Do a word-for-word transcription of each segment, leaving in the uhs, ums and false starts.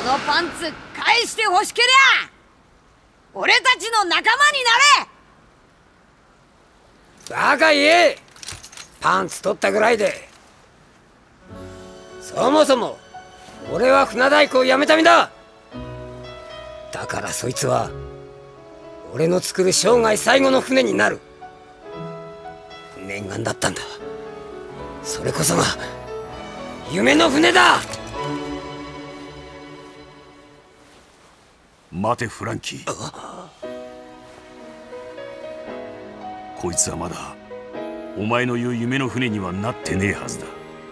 のパンツ返してほしけりゃ俺たちの仲間になれ。 バカ言え。パンツ取ったぐらいで。そもそも俺は船大工を辞めた身だ。だからそいつは俺の作る生涯最後の船になる念願だったんだ。それこそが夢の船だ。 待てフランキー。こいつはまだお前の言う夢の船にはなってねえはずだ。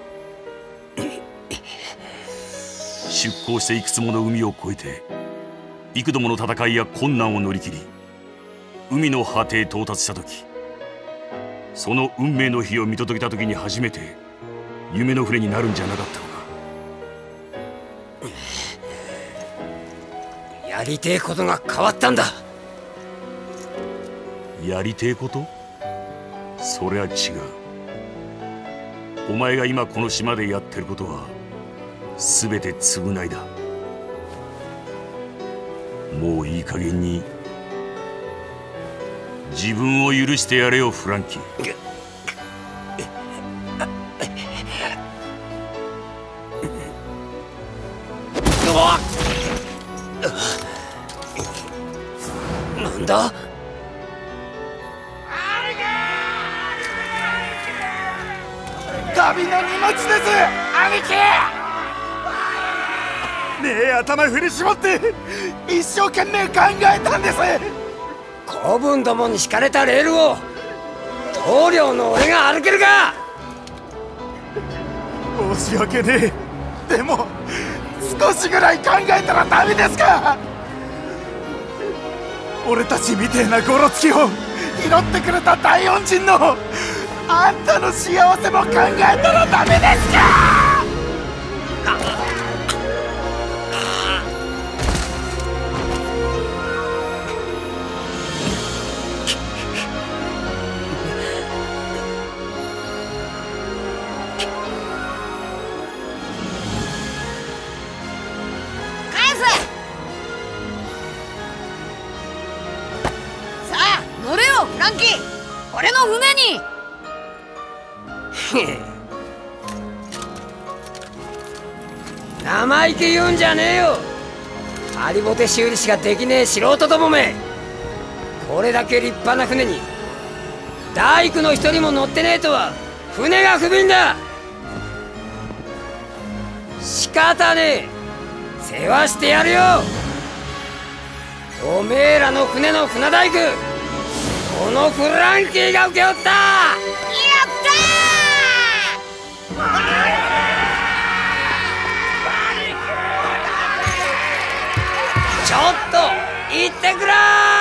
出港していくつもの海を越えて幾度もの戦いや困難を乗り切り海の果てへ到達した時、その運命の日を見届けた時に初めて夢の船になるんじゃなかったのか。 やりてえことが変わったんだ。 やりてえこと？それは違う。お前が今この島でやってることは全て償いだ。もういい加減に自分を許してやれよフランキー。 なんだ？ 旅の荷物です兄貴。ねえ頭振り絞って一生懸命考えたんです。 子分どもに敷かれたレールを棟梁の俺が歩けるか。 申し訳ねえ。でも少しぐらい考えたらダメですか。俺たちみてえなゴロつきを拾ってくれた大恩人のあんたの幸せも考えたらダメですか。 フランキー、俺の船に。 生意気言うんじゃねえよ。ハリボテ修理しかできねえ素人どもめ。これだけ立派な船に大工の一人も乗ってねえとは船が不憫だ。仕方ねえ、世話してやるよ。おめえらの船の船大工、このフランキーが請け負った。やったー。ちょっと行ってくらー。